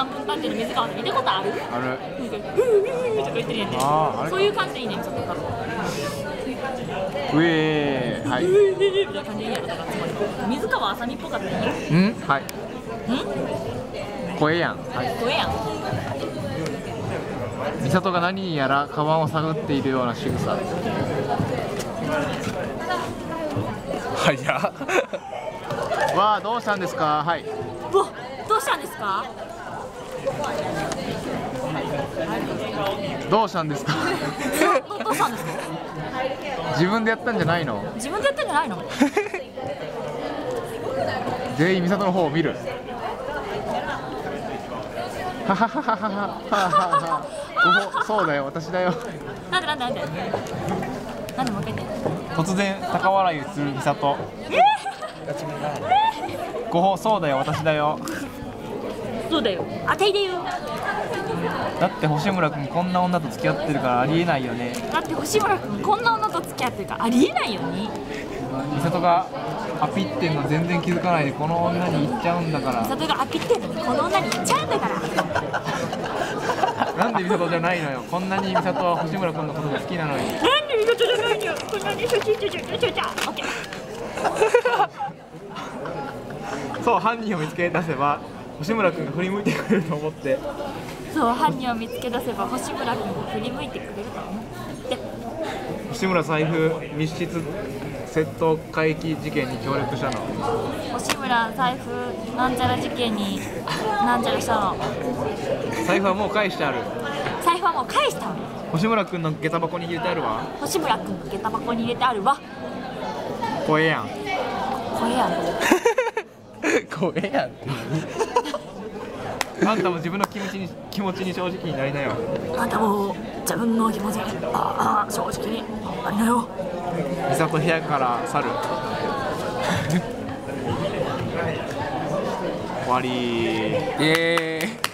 3分経ってる水川さん見たことある？ ある。 なんかふーとか言ってるやんね。 あれそういう感じでいいね、ちょっと多分。 うえー、はい。 みたいな感じでいいやろ、だからつまり。水川あさみっぽかったらいいや。 はい。声やん。はい。 声やん。 美里が何やらカバンを探っているような仕草。 はいや。 わあ、どうしたんですか。はい。 うわ、どうしたんですか？ どうしたんですか。 どうしたんですか？ 自分でやったんじゃないの。 自分でやったんじゃないの？ 全員美里の方を見る。はははははは。そうだよ、私だよ。 なんでもう一回言って。 突然高笑いする美里。ごほそうだよ、私だよ。 そうだよ、あたいだよ。 だって星村君こんな女と付き合ってるからありえないよね。 だって星村君こんな女と付き合ってるからありえないよね。 美里がアピってんの全然気づかないでこの女に行っちゃうんだから。 美里がアピってんのにこの女に行っちゃうんだから。 なんで美里じゃないのよ。こんなに美里は星村君のことが好きなのに。 なんで美里じゃないのよ。こんなに写真ちょちょちょちょちょ。オッケー。 そう、犯人を見つけ出せば星村君が振り向いてくれると思って。 そう、犯人を見つけ出せば星村君が振り向いてくれると思って。 星村財布密室窃盗回帰事件に協力したの。 星村財布なんちゃら事件になんちゃらしたの。 財布はもう返してある。 財布はもう返したの。 星村君の下駄箱に入れてあるわ。 星村君の下駄箱に入れてあるわ。 怖えやん。 これやん。 怖えやんって。あんたも自分の気持ちに正直になりなよ。 あんたも自分の気持ちに正直になりなよ。 美里部屋から去る。終わりー。 イエーイ。